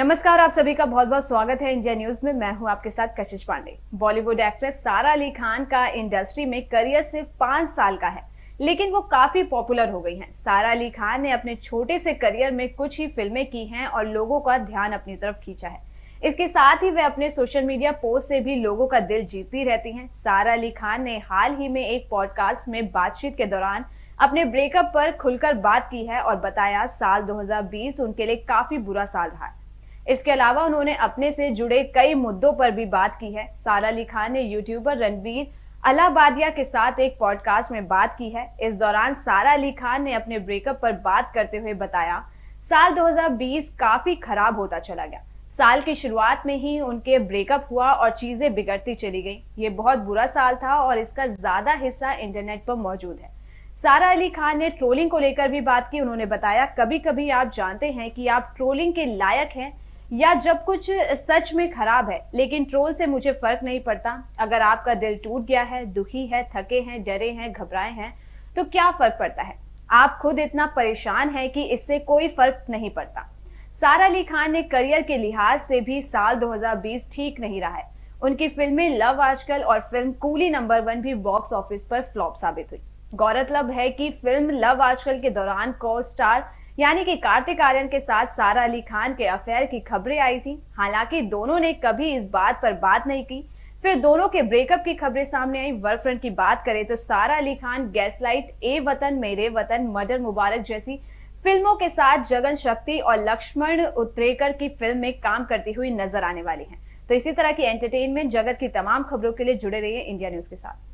नमस्कार, आप सभी का बहुत बहुत स्वागत है इंडिया न्यूज में। मैं हूं आपके साथ कशिश पांडे। बॉलीवुड एक्ट्रेस सारा अली खान का इंडस्ट्री में करियर सिर्फ 5 साल का है, लेकिन वो काफी पॉपुलर हो गई हैं। सारा अली खान ने अपने छोटे से करियर में कुछ ही फिल्में की हैं और लोगों का ध्यान अपनी तरफ खींचा है। इसके साथ ही वे अपने सोशल मीडिया पोस्ट से भी लोगों का दिल जीतती रहती हैं। सारा अली खान ने हाल ही में एक पॉडकास्ट में बातचीत के दौरान अपने ब्रेकअप पर खुलकर बात की है और बताया साल 2020 उनके लिए काफी बुरा साल रहा। इसके अलावा उन्होंने अपने से जुड़े कई मुद्दों पर भी बात की है। सारा अली खान ने यूट्यूबर रणवीर अलाहाबादिया के साथ एक पॉडकास्ट में बात की है। इस दौरान सारा अली खान ने अपने ब्रेकअप पर बात करते हुए बताया, साल 2020 काफी खराब होता चला गया। साल की शुरुआत में ही उनके ब्रेकअप हुआ और चीजें बिगड़ती चली गई। ये बहुत बुरा साल था और इसका ज्यादा हिस्सा इंटरनेट पर मौजूद है। सारा अली खान ने ट्रोलिंग को लेकर भी बात की। उन्होंने बताया, कभी कभी आप जानते हैं कि आप ट्रोलिंग के लायक हैं या जब कुछ सच में खराब है, लेकिन ट्रोल से मुझे फर्क नहीं पड़ता। अगर आपका दिल टूट गया है, दुखी है, थके हैं, डरे हैं, घबराए हैं, तो क्या फर्क पड़ता है? आप खुद इतना परेशान हैं कि इससे कोई फर्क नहीं पड़ता। सारा अली खान ने करियर के लिहाज से भी साल 2020 ठीक नहीं रहा है। उनकी फिल्में लव आजकल और फिल्म कूली नंबर 1 भी बॉक्स ऑफिस पर फ्लॉप साबित हुई। गौरतलब है कि फिल्म लव आजकल के दौरान को स्टार यानी कि कार्तिक आर्यन के साथ सारा अली खान के अफेयर की खबरें आई थी। हालांकि दोनों ने कभी इस बात पर बात नहीं की। फिर दोनों के ब्रेकअप की खबरें सामने आई। वर्क फ्रंट की बात करें तो सारा अली खान गैसलाइट, ए वतन मेरे वतन, मर्डर मुबारक जैसी फिल्मों के साथ जगन शक्ति और लक्ष्मण उत्तरेकर की फिल्म में काम करती हुई नजर आने वाली हैं। तो इसी तरह की एंटरटेनमेंट जगत की तमाम खबरों के लिए जुड़े रहिए इंडिया न्यूज के साथ।